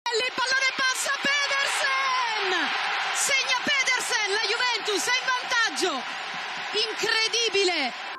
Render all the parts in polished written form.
Il pallone passa Pedersen! Segna Pedersen, la Juventus è in vantaggio! Incredibile!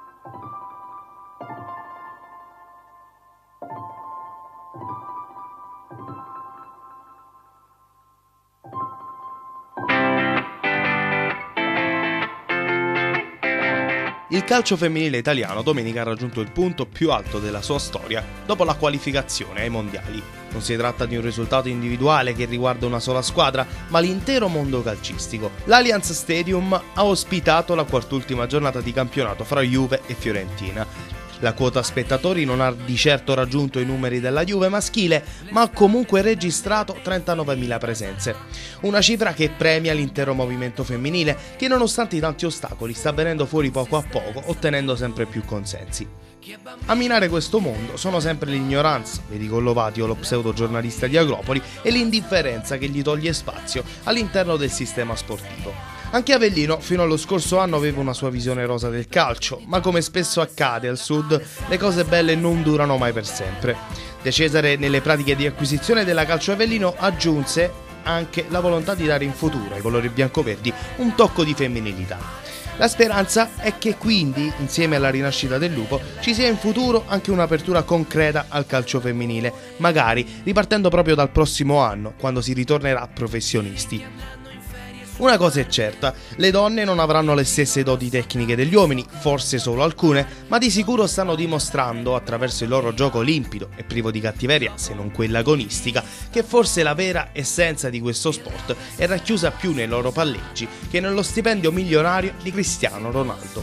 Il calcio femminile italiano domenica ha raggiunto il punto più alto della sua storia dopo la qualificazione ai mondiali. Non si tratta di un risultato individuale che riguarda una sola squadra, ma l'intero mondo calcistico. L'Allianz Stadium ha ospitato la quart'ultima giornata di campionato fra Juve e Fiorentina. La quota spettatori non ha di certo raggiunto i numeri della Juve maschile, ma ha comunque registrato 39.000 presenze. Una cifra che premia l'intero movimento femminile, che nonostante i tanti ostacoli sta venendo fuori poco a poco, ottenendo sempre più consensi. A minare questo mondo sono sempre l'ignoranza, vedi Collovati o lo pseudo-giornalista di Agropoli, e l'indifferenza che gli toglie spazio all'interno del sistema sportivo. Anche Avellino fino allo scorso anno aveva una sua visione rosa del calcio, ma come spesso accade al sud, le cose belle non durano mai per sempre. De Cesare nelle pratiche di acquisizione della Calcio Avellino aggiunse anche la volontà di dare in futuro ai colori biancoverdi un tocco di femminilità. La speranza è che quindi, insieme alla rinascita del lupo, ci sia in futuro anche un'apertura concreta al calcio femminile, magari ripartendo proprio dal prossimo anno, quando si ritornerà professionisti. Una cosa è certa, le donne non avranno le stesse doti tecniche degli uomini, forse solo alcune, ma di sicuro stanno dimostrando, attraverso il loro gioco limpido e privo di cattiveria, se non quella agonistica, che forse la vera essenza di questo sport è racchiusa più nei loro palleggi che nello stipendio milionario di Cristiano Ronaldo.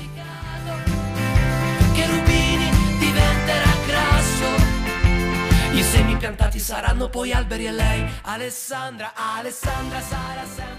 Cherubini diventerà grasso, i semi piantati saranno poi alberi e lei, Alessandra sarà sempre